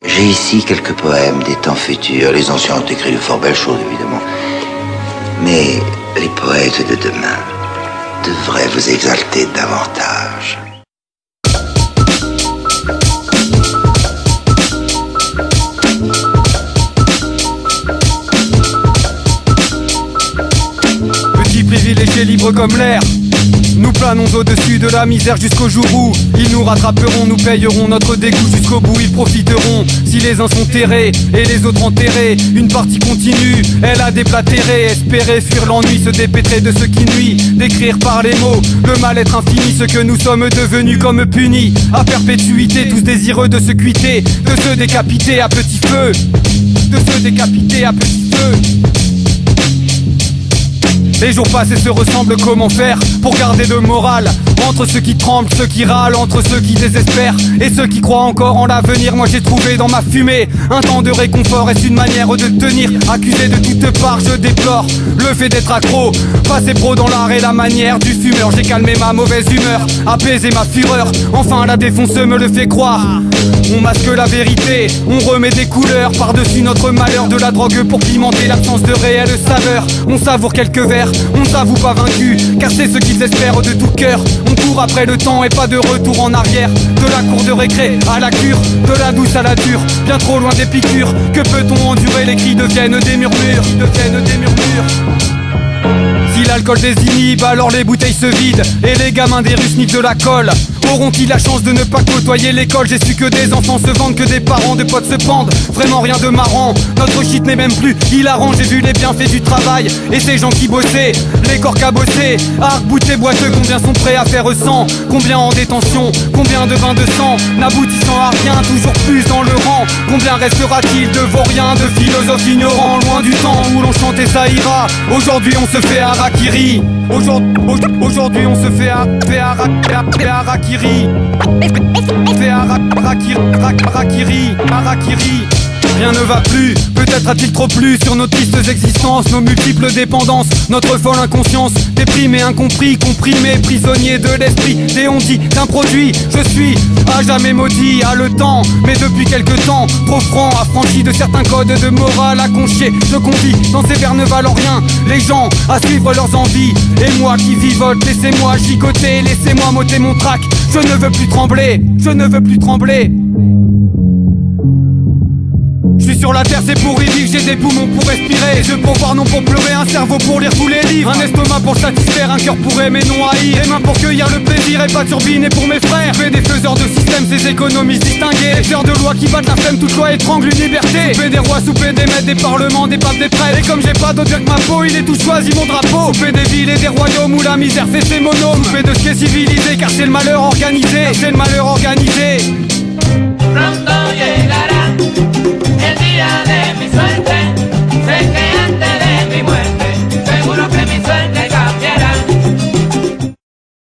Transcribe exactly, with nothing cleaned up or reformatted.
J'ai ici quelques poèmes des temps futurs. Les anciens ont écrit de fort belles choses, évidemment. Mais les poètes de demain devraient vous exalter davantage. Petit privilégié libre comme l'air, nous planons au-dessus de la misère jusqu'au jour où ils nous rattraperont, nous payeront notre dégoût jusqu'au bout. Ils profiteront si les uns sont terrés et les autres enterrés. Une partie continue, elle a déblatéré. Espérer fuir l'ennui, se dépêtrer de ce qui nuit. Décrire par les mots le mal-être infini, ce que nous sommes devenus comme punis à perpétuité. Tous désireux de se cuiter, de se décapiter à petit feu, de se décapiter à petit feu. Les jours passent et se ressemblent, comment faire pour garder le moral? Entre ceux qui tremblent, ceux qui râlent, entre ceux qui désespèrent et ceux qui croient encore en l'avenir. Moi j'ai trouvé dans ma fumée un temps de réconfort. Est-ce une manière de tenir? Accusé de toutes parts, je déplore le fait d'être accro, passé pro dans l'art et la manière du fumeur. J'ai calmé ma mauvaise humeur, apaisé ma fureur. Enfin la défonce me le fait croire. On masque la vérité, on remet des couleurs par-dessus notre malheur. De la drogue pour pimenter l'absence de réelle saveur. On savoure quelques verres, on ne s'avoue pas vaincu, car c'est ce qu'ils espèrent de tout cœur. On court après le temps et pas de retour en arrière. De la cour de récré à la cure, de la douce à la dure, bien trop loin des piqûres. Que peut-on endurer? Les cris deviennent des murmures, deviennent des murmures. Si l'alcool désinhibe, alors les bouteilles se vident et les gamins des rues sniffent de la colle. Auront-ils la chance de ne pas côtoyer l'école? J'ai su que des enfants se vendent, que des parents de potes se pendent. Vraiment rien de marrant, notre shit n'est même plus hilarant. J'ai vu les bienfaits du travail et ces gens qui bossaient, les corps cabossés, arc-boutés, boiteux. Combien sont prêts à faire sang? Combien en détention? Combien de bains de sang n'aboutissant à rien? Toujours plus dans le rang. Combien restera-t-il de vauriens, de philosophes ignorants, loin du temps où l'on chantait ça ira? Aujourd'hui on se fait harakiri. Aujourd'hui on se fait harakiri. Fait harakiri, harakiri. Rien ne va plus, peut-être a-t-il trop plu sur nos tristes existences, nos multiples dépendances, notre folle inconscience, déprimé, incompris, comprimé, prisonnier de l'esprit, déhonti d'un produit. Je suis à jamais maudit, à le temps, mais depuis quelque temps, trop franc, affranchi de certains codes de morale à conchier. Je convie dans ces vers ne valent rien, les gens à suivre leurs envies. Et moi qui vivote, laissez-moi gigoter, laissez-moi m'ôter mon trac. Je ne veux plus trembler, je ne veux plus trembler. Je suis sur la terre, c'est pour y vivre, j'ai des poumons pour respirer, des yeux pour voir, non pour pleurer, un cerveau pour lire tous les livres, un estomac pour satisfaire, un cœur pour aimer, non haïr, des mains pour cueillir le plaisir et pas turbiner pour mes frères. Fais des faiseurs de système, ces économistes distingués, les chers de loi qui battent la flemme, toute loi étrangle une liberté. Souper des rois, souper des maîtres, des parlements, des papes, des prêtres. Et comme j'ai pas d'autre bien que ma peau, il est tout choisi mon drapeau. Souper des villes et des royaumes où la misère fait ses monomes. Souper de ce qui est civilisé, car c'est le malheur organisé, c'est le malheur